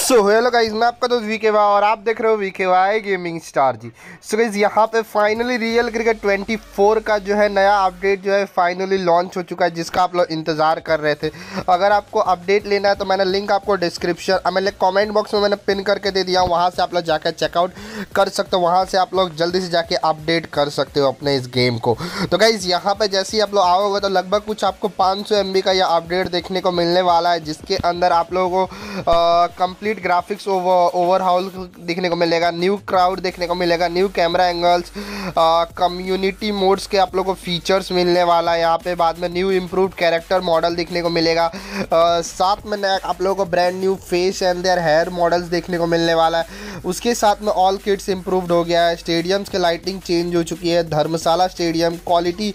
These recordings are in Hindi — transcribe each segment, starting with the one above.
सो हेलो गाइस, मैं आपका दोस्त वीकेवाई और आप देख रहे हो VKY gaming star ji. So guys, यहाँ पे फाइनली रियल क्रिकेट 24 का जो है नया अपडेट जो है फाइनली लॉन्च हो चुका है, जिसका आप लोग इंतज़ार कर रहे थे। अगर आपको अपडेट लेना है तो मैंने लिंक आपको डिस्क्रिप्शन मैंने कमेंट बॉक्स में मैंने पिन करके दे दिया हूँ, वहाँ से आप लोग जाकर चेकआउट कर सकते हो। वहाँ से आप लोग जल्दी से जाके अपडेट कर सकते हो अपने इस गेम को। तो गाइस, यहाँ पर जैसे ही आप लोग आओगे तो लगभग कुछ आपको 500 MB का यह अपडेट देखने को मिलने वाला है, जिसके अंदर आप लोगों को कंप्लीट ग्राफिक्स ओवरहाउल देखने को मिलेगा, न्यू क्राउड देखने को मिलेगा, new camera angles, community mods के आप लोगों को फीचर्स मिलने वाला है यहाँ पे। बाद में न्यू इम्प्रूव्ड कैरेक्टर मॉडल देखने को मिलेगा, साथ में नया आप लोगों को brand new face and their hair models देखने को मिलने वाला है। उसके साथ में ऑल किट्स इम्प्रूव्ड हो गया है, स्टेडियम्स के लाइटिंग चेंज हो चुकी है, Dharamshala stadium quality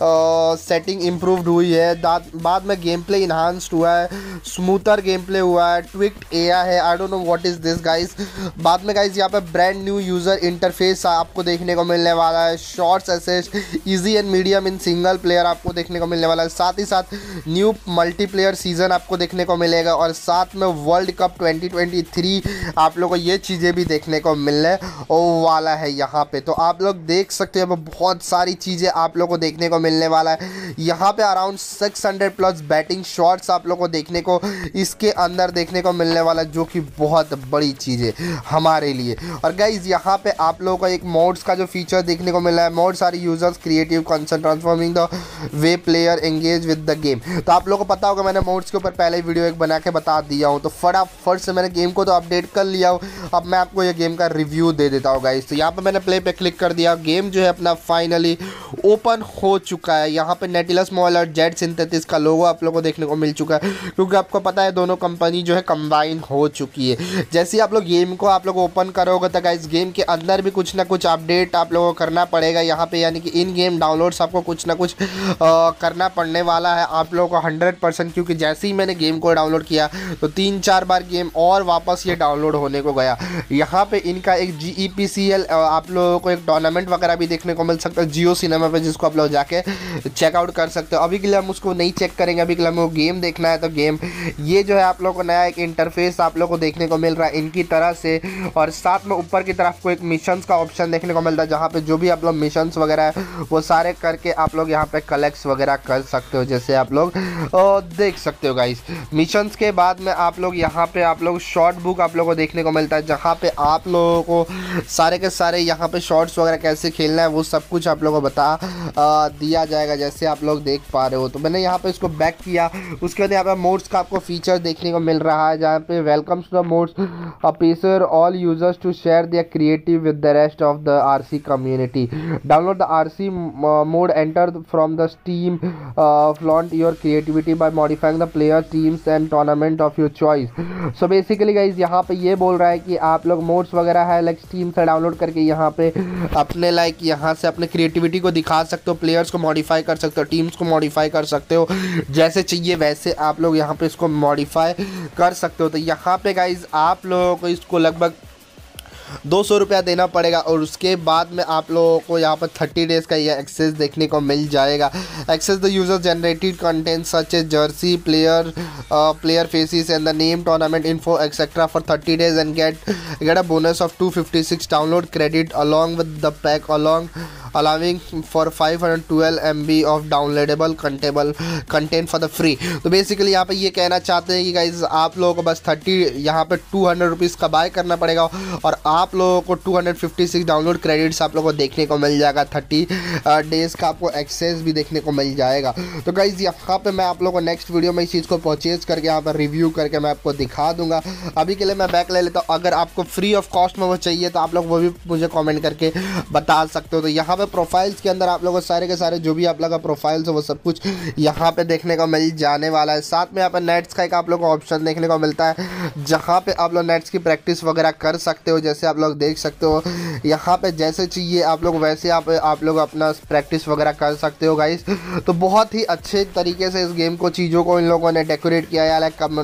setting improved हुई है। बाद में गेम प्ले इन्हांस्ड हुआ है, स्मूथर गेम प्ले हुआ है, ट्विक्ड एआई है, I don't know what is this guys. बाद में गाइस यहाँ पे ब्रांड न्यू यूज़र इंटरफेस आपको देखने को मिलने वाला है, shots assist, easy and medium in single player आपको देखने को मिलने वाला है। साथ ही साथ न्यू मल्टीप्लेयर सीजन आपको देखने को मिलेगा, और साथ में वर्ल्ड कप 2023 आप लोगों को ये चीज़ें भी देखने को मिलने वाला है यहाँ पे। तो आप लोग देख सकते हो बहुत सारी चीज़ें आप लोग को देखने को मिलने वाला है यहाँ पे। अराउंड 600+ बैटिंग शॉट्स आप लोग को देखने को इसके अंदर देखने को मिलने वाला, जो कि बहुत बड़ी चीज़ है हमारे लिए। और गाइज यहाँ पे आप लोगों को एक मोड्स का जो फीचर देखने को मिला है, mods are users creative concern transforming the way player engage with the game. तो आप लोगों को पता होगा मैंने मोड्स के ऊपर पहले ही वीडियो एक बना के बता दिया हूँ, तो फटाफट से मैंने गेम को तो अपडेट कर लिया हूँ। अब मैं आपको ये गेम का रिव्यू दे देता हूँ गाइज। तो यहाँ पे मैंने प्ले पे क्लिक कर दिया, गेम जो है अपना फाइनली ओपन हो चुका है। यहाँ पे नेटिलस मोबाइल और जेट सिंथेसिस का लोगो आप लोगों को देखने को मिल चुका है, क्योंकि आपको पता है दोनों कंपनी जो है कंबाइन हो चुकी है। जैसे आप लोग गेम को आप लोग ओपन करोगे तो गाइस गेम के अंदर भी कुछ ना कुछ अपडेट आप लोगों को करना पड़ेगा यहाँ पे, यानी कि इन गेम डाउनलोड्स आपको कुछ ना कुछ करना पड़ने वाला है आप लोगों को 100%, क्योंकि जैसे ही मैंने गेम को डाउनलोड किया तो 3-4 बार गेम और वापस ये डाउनलोड होने को गया। यहाँ पे इनका एक GEPCL आप लोगों को एक टूर्नामेंट वगैरह भी देखने को मिल सकता है जियो सिनेमा पे, जिसको आप लोग जाके चेकआउट कर सकते हो। अभी के लिए हम उसको नहीं चेक करेंगे, अभी के लिए हमें गेम देखना है। तो गेम ये जो है आप लोगों को नया एक इंटरफेस आप लोगों को देखने को मिल रहा है इनकी तरह से, और साथ में ऊपर की तरफ को एक मिशंस का ऑप्शन देखने को मिलता है, जहाँ पे जो भी आप लोग मिशंस वगैरह है वो सारे करके आप लोग यहाँ पे कलेक्ट वगैरह कर सकते हो, जैसे आप लोग देख सकते हो गाइस। मिशंस के बाद में आप लोग यहाँ पे आप लोग शॉर्ट बुक आप लोगों को देखने को मिलता है, जहाँ पे आप लोगों को सारे के सारे यहाँ पे शॉर्ट्स वगैरह कैसे खेलना है वो सब कुछ आप लोगों को बता दिया जाएगा, जैसे आप लोग देख पा रहे हो। तो मैंने यहाँ पे इसको बैक किया, उसके बाद यहाँ पे मोड्स का आपको फीचर देखने को मिल रहा है, जहाँ पे welcomes to the mods a pressure all users to share their creative with the rest of the RC community, download the RC mod, enter from the Steam, flaunt your creativity by modifying the player teams and tournament of your choice. So basically guys यहाँ पे ये बोल रहा है कि आप लोग मोड्स वगैरह है लाइक स्टीम से डाउनलोड करके यहाँ पे अपने लाइक यहाँ से अपने क्रिएटिविटी को दिखा सकते हो, प्लेयर्स को मॉडिफाई कर सकते हो, टीम्स को मॉडिफाई कर सकते हो, जैसे चाहिए वैसे आप लोग यहाँ पे इसको मॉडिफाई कर सकते हो। तो यहाँ पे गाइज आप लोगों को इसको लगभग 200 रुपया देना पड़ेगा, और उसके बाद में आप लोगों को यहाँ पर 30 डेज़ का ये एक्सेस देखने को मिल जाएगा। Access the user generated content such as jersey player faces and the name tournament info etcetera for 30 days and get a bonus of 256 download credit along with the pack allowing for 512 MB of downloadable content for the free। तो बेसिकली यहाँ पे ये कहना चाहते हैं कि गाइज आप लोगों को बस 30 यहाँ पे 200 रुपीज़ का बाय करना पड़ेगा, और आप लोगों को 256 डाउनलोड क्रेडिट्स आप लोगों को देखने को मिल जाएगा, 30 डेज़ का आपको एक्सेस भी देखने को मिल जाएगा। तो गाइज यहाँ पे मैं आप लोगों को नेक्स्ट वीडियो में इस चीज़ को परचेज करके यहाँ पर रिव्यू करके मैं आपको दिखा दूंगा। अभी के लिए मैं बैक ले लेता हूँ, अगर आपको फ्री ऑफ कॉस्ट में वो चाहिए तो आप लोग वो भी मुझे कॉमेंट करके बता सकते हो। तो यहाँ प्रोफाइल्स के अंदर आप लोगों को सारे के सारे जो भी आप लोगों का प्रोफाइल्स है वो सब कुछ यहाँ पे देखने को मिल जाने वाला है। साथ में यहाँ पे नेट्स का एक आप लोगों को ऑप्शन देखने को मिलता है, जहाँ पे आप लोग नेट्स की प्रैक्टिस वगैरह कर सकते हो, जैसे आप लोग देख सकते हो यहाँ पे जैसे चाहिए आप लोग वैसे आप लोग अपना प्रैक्टिस वगैरह कर सकते हो गाइस। तो बहुत ही अच्छे तरीके से इस गेम को चीज़ों को इन लोगों ने डेकोरेट किया है, लाइक मतलब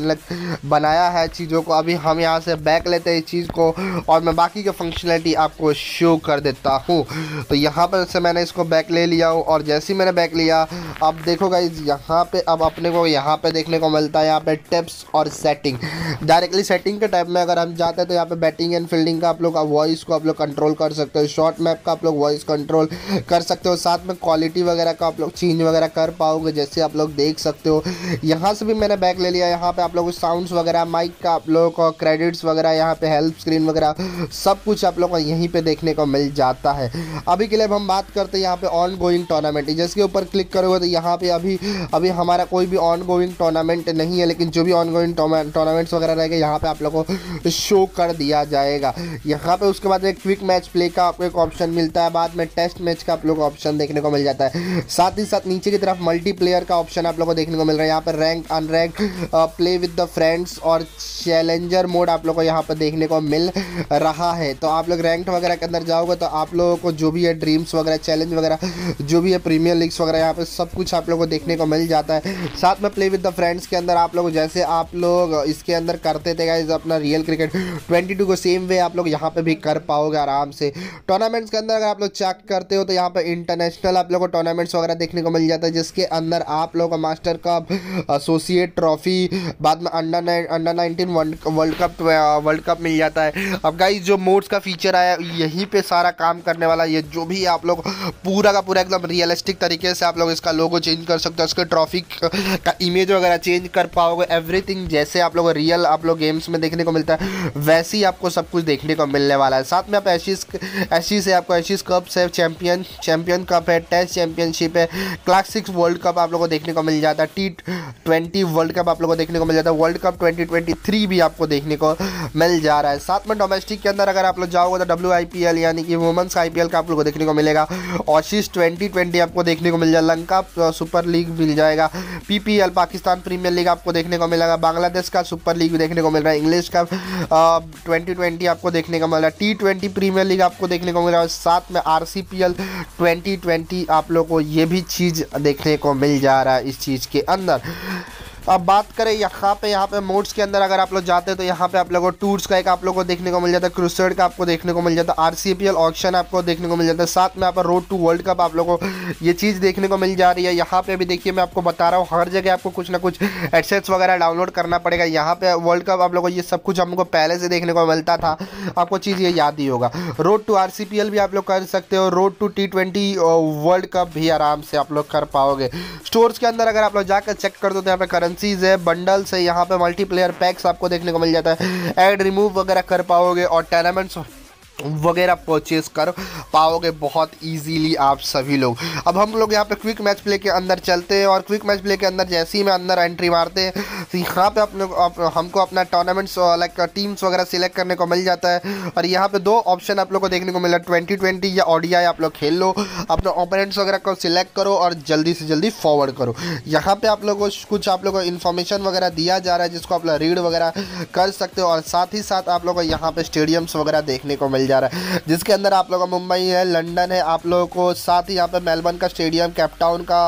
बनाया है चीज़ों को। अभी हम यहाँ से बैक लेते हैं इस चीज़ को और मैं बाकी की फंक्शनलिटी आपको शो कर देता हूँ। तो यहाँ पर से मैंने इसको बैक ले लिया हूँ और जैसे ही मैंने बैक लिया, अब देखो गाइस यहाँ पे अब अपने को यहाँ पे देखने को मिलता है यहाँ पे टिप्स और सेटिंग। डायरेक्टली सेटिंग के टाइप में अगर हम जाते हैं तो यहाँ पे बैटिंग एंड फील्डिंग का आप लोग वॉइस को आप लोग कंट्रोल कर सकते हो, शॉर्ट मैप का आप लोग वॉइस कंट्रोल कर सकते हो, साथ में क्वालिटी वगैरह का आप लोग चेंज वगैरह कर पाओगे जैसे आप लोग देख सकते हो। यहाँ से भी मैंने बैक ले लिया। यहाँ पे आप लोग साउंड्स वगैरह, माइक का आप लोग को क्रेडिट्स वगैरह, यहाँ पे हेल्प स्क्रीन वगैरह सब कुछ आप लोग को यहीं पे देखने को मिल जाता है। अभी के लिए हम बात करते हैं यहाँ पे ऑन गोइंग टूर्नामेंट, जिसके ऊपर क्लिक करोगे तो यहाँ पे अभी हमारा कोई भी ऑन गोइंग टूर्नामेंट नहीं है, लेकिन जो भी ऑन गोइंग टूर्नामेंट्स वगैरह रहेंगे यहाँ पे आप लोगों को शो कर दिया जाएगा। यहाँ पे उसके बाद एक क्विक मैच प्ले का आपको एक ऑप्शन मिलता है, बाद में टेस्ट मैच का आप लोग ऑप्शन देखने को मिल जाता है। साथ ही साथ नीचे की तरफ मल्टीप्लेयर का ऑप्शन आप लोगों को देखने को मिल रहा है। यहाँ पर rank, unrank, play with the friends और चैलेंजर मोड आप लोग को यहाँ पर देखने को मिल रहा है। तो आप लोग रैंक वगैरह के अंदर जाओगे तो आप लोगों को जो भी है ड्रीम्स वगैरह, चैलेंज वगैरह, जो भी है प्रीमियर लीग्स वगैरह, यहाँ पे सब कुछ आप लोगों को देखने को मिल जाता है। साथ में प्ले विद द फ्रेंड्स के अंदर आप लोग जैसे आप लोग इसके अंदर करते थे गाइस अपना रियल क्रिकेट 22 को सेम वे आप लोग यहाँ पे भी कर पाओगे आराम से। टूर्नामेंट्स के अंदर अगर आप लोग चेक करते हो तो यहाँ पे इंटरनेशनल आप लोग को टूर्नामेंट्स वगैरह देखने को मिल जाता है, जिसके अंदर आप लोग को मास्टर कप, एसोसिएट ट्रॉफी, बाद में अंडर 19 वर्ल्ड कप मिल जाता है। अब गाइस जो मोड्स का फीचर आया यहीं पे सारा काम करने वाला है। ये जो भी आप लोग पूरा का पूरा एकदम रियलिस्टिक तरीके से आप लोग इसका लोगो चेंज कर सकते हो, उसके ट्रॉफी का इमेज वगैरह चेंज कर पाओगे। एवरीथिंग जैसे आप लोग रियल आप लोग गेम्स में देखने को मिलता है वैसे ही आपको सब कुछ देखने को मिलने वाला है। साथ में आप एशिज है, आपको एशिज कप है, चैंपियन कप है, टेस्ट चैंपियनशिप है, क्लासिक वर्ल्ड कप आप लोगों को देखने को मिल जाता है, T20 वर्ल्ड कप आप लोगों को देखने को मिल जाता है, वर्ल्ड कप 2023 भी आपको देखने को मिल जा रहा है। साथ में डोमेस्टिक के अंदर अगर आप लोग जाओगे तो WIPL यानी कि वुमेंस IPL का आप लोग को देखने को मिलेगा, ऑशीज 2020 आपको देखने को मिल जाएगा, लंका सुपर लीग मिल जाएगा, PPL पाकिस्तान प्रीमियर लीग आपको देखने को मिलेगा, बांग्लादेश का सुपर लीग भी देखने को मिल रहा है, इंग्लिश का 2020 आपको देखने को मिल रहा है, T20 प्रीमियर लीग आपको देखने को मिल रहा है, साथ में RCPL 2020 आप लोग को ये भी चीज़ देखने को मिल जा रहा है इस चीज़ के अंदर। अब बात करें यहाँ पे मोड्स के अंदर अगर आप लोग जाते हैं तो यहाँ पे आप लोगों को टूर्स का एक आप लोगों को देखने को मिल जाता है, क्रूसेड का आपको देखने को मिल जाता है, RCPL ऑक्शन आपको देखने को मिल जाता है, साथ में यहाँ पर रोड टू वर्ल्ड कप आप लोगों को ये चीज़ देखने को मिल जा रही है। यहाँ पे अभी देखिए मैं आपको बता रहा हूँ हर जगह आपको कुछ ना कुछ एसेट्स वगैरह डाउनलोड करना पड़ेगा। यहाँ पे वर्ल्ड कप आप लोगों को ये सब कुछ हमको पहले से देखने को मिलता था, आपको चीज़ ये याद ही होगा। रोड टू RCPL भी आप लोग कर सकते हो, road to T20 world cup भी आराम से आप लोग कर पाओगे। स्टोर्स के अंदर अगर आप लोग जाकर चेक कर दो तो यहाँ पे करेंसीज है, बंडल्स है, यहाँ पे मल्टीप्लेयर पैक्स आपको देखने को मिल जाता है, ऐड रिमूव वगैरह कर पाओगे और टूर्नामेंट्स वगैरह परचेज कर पाओगे बहुत इजीली आप सभी लोग। अब हम लोग यहाँ पे क्विक मैच प्ले के अंदर चलते हैं और क्विक मैच प्ले के अंदर जैसे ही मैं अंदर एंट्री मारते हैं तो यहाँ पे हमको अपना टूर्नामेंट्स लाइक टीम्स वगैरह सिलेक्ट करने को मिल जाता है और यहाँ पे दो ऑप्शन आप लोग को देखने को मिला, 2020 या ODI आप लोग खेल लो, अपने ओपोनेंट्स वगैरह को सिलेक्ट करो और जल्दी से जल्दी फॉरवर्ड करो। यहाँ पे आप लोगों को कुछ आप लोगों को इन्फॉर्मेशन वगैरह दिया जा रहा है जिसको आप लोग रीड वगैरह कर सकते हो और साथ ही साथ आप लोगों को यहाँ पे स्टेडियम्स वगैरह देखने को मिल जा रहा है, जिसके अंदर आप लोगों को मुंबई है, लंदन है आप लोगों को, साथ ही यहाँ पे मेलबर्न का स्टेडियम, केपटाउन का,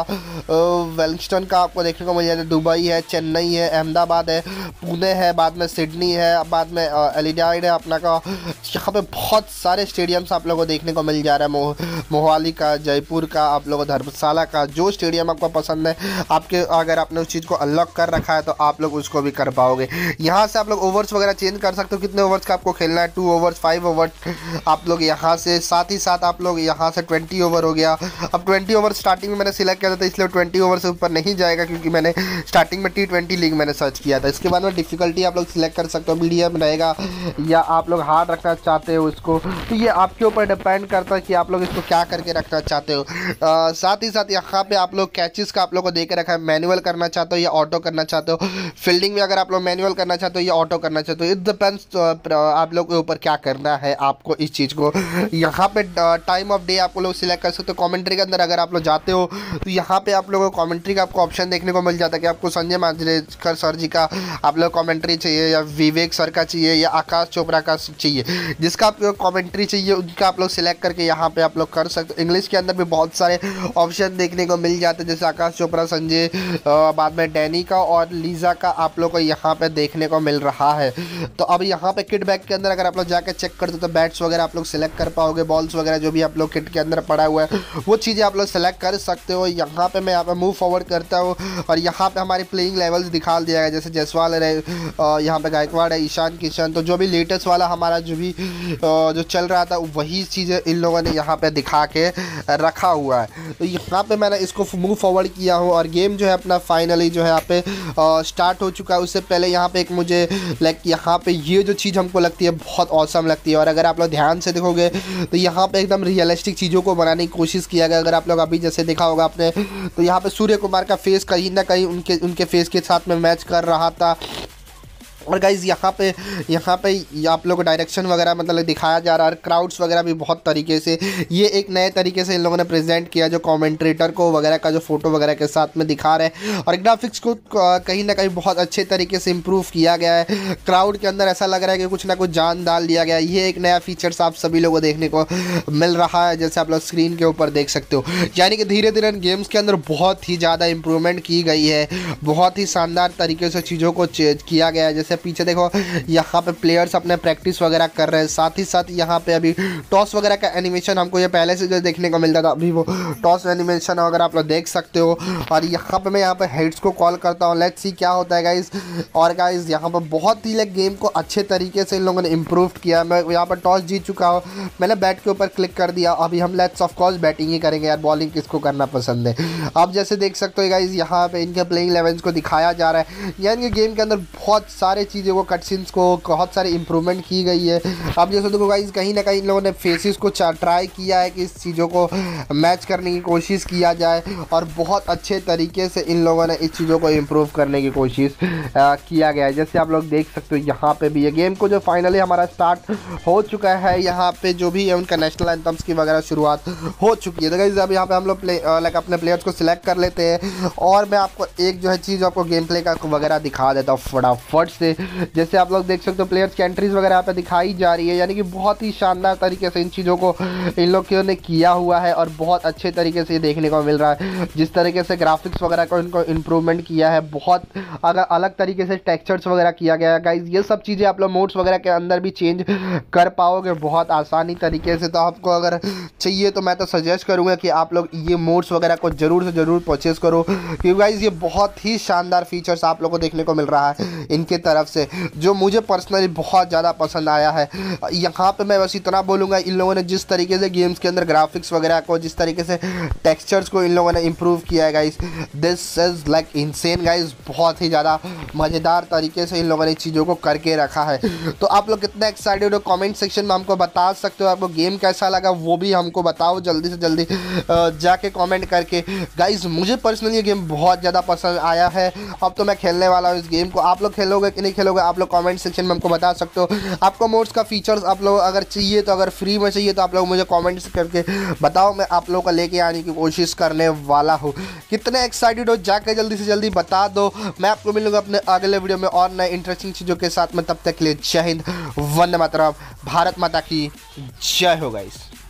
वेलिंगटन का आपको देखने को मिल जाता है, दुबई है, चेन्नई है, अहमदाबाद है, पुणे है, बाद में सिडनी है, बाद में एडिलेड है अपना का। यहाँ पे बहुत सारे स्टेडियम्स आप लोगों को देखने को मिल जा रहा है, मोहाली का, जयपुर का, आप लोगों को धर्मशाला का, जो स्टेडियम आपको पसंद है आपके, अगर आपने उस चीज़ को अनलॉक कर रखा है तो आप लोग उसको भी कर पाओगे। यहाँ से आप लोग ओवर्स वगैरह चेंज कर सकते हो, कितने ओवर्स का आपको खेलना है, 2 ओवर्स 5 ओवर्स आप लोग यहाँ से, साथ ही साथ आप लोग यहाँ से 20 ओवर हो गया। अब 20 ओवर स्टार्टिंग में मैंने सिलेक्ट किया था इसलिए 20 ओवर से ऊपर नहीं जाएगा क्योंकि मैंने स्टार्टिंग में T20 लीग मैंने सर्च किया था। इसके बाद में डिफ़िकल्टी आप लोग सिलेक्ट कर सकते हो, मीडियम रहेगा या आप लोग हार्ड रखना चाहते हो इसको, तो ये आपके ऊपर डिपेंड करता है कि आप लोग इसको क्या करके रखना चाहते हो। साथ ही साथ यहाँ पे आप लोग कैचेस का आप लोग को दे के रखा है, मैनुअल करना चाहते हो या ऑटो करना चाहते हो। फील्डिंग में अगर आप लोग मैनुअल करना चाहते हो या ऑटो करना चाहते हो, इट डिपेंड्स आप लोग के ऊपर क्या करना है आपको इस चीज़ को। यहाँ पे टाइम ऑफ डे आप लोग सिलेक्ट कर सकते हो। कमेंट्री के अंदर अगर आप लोग जाते हो तो यहाँ पे आप लोगों को कमेंट्री का आपको ऑप्शन देखने को मिल जाता है कि आपको संजय मांजरेकर सर जी का आप लोग कमेंट्री चाहिए या विवेक सर का चाहिए या आकाश चोपड़ा का चाहिए। जिसका आप कमेंट्री चाहिए उनका आप लोग सिलेक्ट करके यहाँ पे आप लोग कर सकते हो। इंग्लिश के अंदर भी बहुत सारे ऑप्शन देखने को मिल जाते हैं, जैसे आकाश चोपड़ा, संजय, बाद में डैनी का और लीजा का आप लोग को यहाँ पे देखने को मिल रहा है। तो अब यहाँ पे किट बैग के अंदर अगर आप लोग जाकर चेक करते हो तो बैट्स वगैरह आप लोग सिलेक्ट कर पाओगे, बॉल्स वगैरह जो भी आप लोग किट के अंदर पड़ा हुआ है वो चीज़ें आप लोग सेलेक्ट कर सकते हो। यहाँ पे मैं यहाँ पे मूव फॉरवर्ड करता हूँ और यहाँ पे हमारी प्लेइंग लेवल्स दिखा दिया गया, जैसे जायसवाल है, यहाँ पे गायकवाड़ है, ईशान किशन, तो जो भी लेटेस्ट वाला हमारा जो भी जो चल रहा था वही चीज़ें इन लोगों ने यहाँ पे दिखा के रखा हुआ है। तो यहाँ पे मैंने इसको मूव फॉरवर्ड किया हूँ और गेम जो है अपना फाइनली जो है यहाँ पे स्टार्ट हो चुका है। उससे पहले यहाँ पे एक मुझे लाइक यहाँ पे ये जो चीज़ हमको लगती है बहुत औसम लगती है, और अगर आप लोग ध्यान से देखोगे तो यहाँ पे एकदम रियलिस्टिक चीज़ों को बनाने की कोशिश किया गया। अगर आप लोग अभी जैसे देखा होगा आपने तो यहाँ पे सूर्य कुमार का फेस कहीं ना कहीं उनके फेस के साथ में मैच कर रहा था। और गाइज़ यहाँ पे आप लोग को डायरेक्शन वगैरह मतलब दिखाया जा रहा है, क्राउड्स वगैरह भी बहुत तरीके से ये एक नए तरीके से इन लोगों ने प्रेजेंट किया, जो कमेंट्रेटर को वगैरह का जो फोटो वगैरह के साथ में दिखा रहे हैं। और ग्राफिक्स को कहीं ना कहीं बहुत अच्छे तरीके से इम्प्रूव किया गया है। क्राउड के अंदर ऐसा लग रहा है कि कुछ ना कुछ जान डाल दिया गया है। ये एक नया फीचर्स आप सभी लोगों को देखने को मिल रहा है, जैसे आप लोग स्क्रीन के ऊपर देख सकते हो। यानी कि धीरे धीरे गेम्स के अंदर बहुत ही ज़्यादा इंप्रूवमेंट की गई है, बहुत ही शानदार तरीके से चीज़ों को किया गया है। जैसे पीछे देखो यहाँ पे प्लेयर्स अपने प्रैक्टिस वगैरह कर रहे हैं, साथ ही साथ यहाँ पे अभी टॉस वगैरह का एनिमेशन हमको ये पहले से जो देखने को मिलता था, अभी वो टॉस एनिमेशन वगैरह आप लोग देख सकते हो। और यहाँ पे मैं यहाँ पे हेड्स को कॉल करता हूँ, लेट्स सी क्या होता है गाइज। और गाइज यहाँ पर बहुत ही लाइक गेम को अच्छे तरीके से इन लोगों ने इम्प्रूव किया। मैं यहाँ पर टॉस जीत चुका हूँ, मैंने बैट के ऊपर क्लिक कर दिया। अभी हम लेट्स ऑफ कोर्स बैटिंग ही करेंगे यार, बॉलिंग किसको करना पसंद है। आप जैसे देख सकते हो गाइज यहाँ पे इनके प्लेइंग इलेवंस को दिखाया जा रहा है, यानी कि गेम के अंदर बहुत सारे चीज़ों को कटसीन्स को बहुत सारे इंप्रूवमेंट की गई है। अब जैसे देखो गाइस कहीं ना कहीं इन लोगों ने फेसेस को ट्राई किया है कि इस चीज़ों को मैच करने की कोशिश किया जाए, और बहुत अच्छे तरीके से इन लोगों ने इस चीज़ों को इम्प्रूव करने की कोशिश किया गया है। जैसे आप लोग देख सकते हो यहाँ पे भी ये गेम को जो फाइनली हमारा स्टार्ट हो चुका है, यहाँ पे जो भी है उनका नेशनल एंथम्स की वगैरह शुरुआत हो चुकी है। तो गाइस अब यहाँ पे हम लोग लाइक अपने प्लेयर्स को सिलेक्ट कर लेते हैं, और मैं आपको एक जो है चीज़ आपको गेम प्ले का वगैरह दिखा देता हूँ फटाफट से। जैसे आप लोग देख सकते हो प्लेयर्स की एंट्रीज वगैरह यहाँ पे दिखाई जा रही है, यानी कि बहुत ही शानदार तरीके से इन चीज़ों को इन लोगों ने किया हुआ है, और बहुत अच्छे तरीके से ये देखने को मिल रहा है। जिस तरीके से ग्राफिक्स वगैरह को इनको इम्प्रूवमेंट किया है, बहुत अगर अलग तरीके से टेक्सचर्स वगैरह किया गया है गाइज। ये सब चीज़ें आप लोग मोड्स वगैरह के अंदर भी चेंज कर पाओगे बहुत आसानी तरीके से। तो आपको अगर चाहिए तो मैं तो सजेस्ट करूँगा कि आप लोग ये मोड्स वगैरह को ज़रूर से ज़रूर परचेज़ करो, क्योंकि गाइज ये बहुत ही शानदार फीचर्स आप लोग को देखने को मिल रहा है इनके तरफ से, जो मुझे पर्सनली बहुत ज़्यादा पसंद आया है। यहाँ पे मैं बस इतना बोलूँगा, इन लोगों ने जिस तरीके से गेम्स के अंदर ग्राफिक्स वगैरह को, जिस तरीके से टेक्सचर्स को इन लोगों ने इम्प्रूव किया है guys, this is like insane guys. बहुत ही ज़्यादा मज़ेदार तरीके से इन लोगों ने चीज़ों को करके रखा है। तो आप लोग कितना एक्साइटेड हो कमेंट सेक्शन में हमको बता सकते हो। आपको गेम कैसा लगा वो भी हमको बताओ जल्दी से जल्दी जाके कमेंट करके। गाइस मुझे पर्सनली ये गेम बहुत ज़्यादा पसंद आया है। अब तो मैं खेलने वाला हूँ इस गेम को। आप लोग खेलोगे कि नहीं खेलोगे आप लोग कमेंट सेक्शन में हमको बता सकते हो। आपको मोड्स का फीचर्स आप लोग अगर चाहिए तो, अगर फ्री में चाहिए तो आप लोग मुझे कमेंट्स करके बताओ, मैं आप लोगों का लेके आने की कोशिश करने वाला हूँ। कितने एक्साइटेड हो जाके जल्दी से जल्दी बता दो। मैं आपको मिलूंगा अपने अगले वीडियो में और नए इंटरेस्टिंग चीज़ों के साथ में। तब तक के लिए जय हिंद, वंदे मातरम, भारत माता की जय हो गाइस।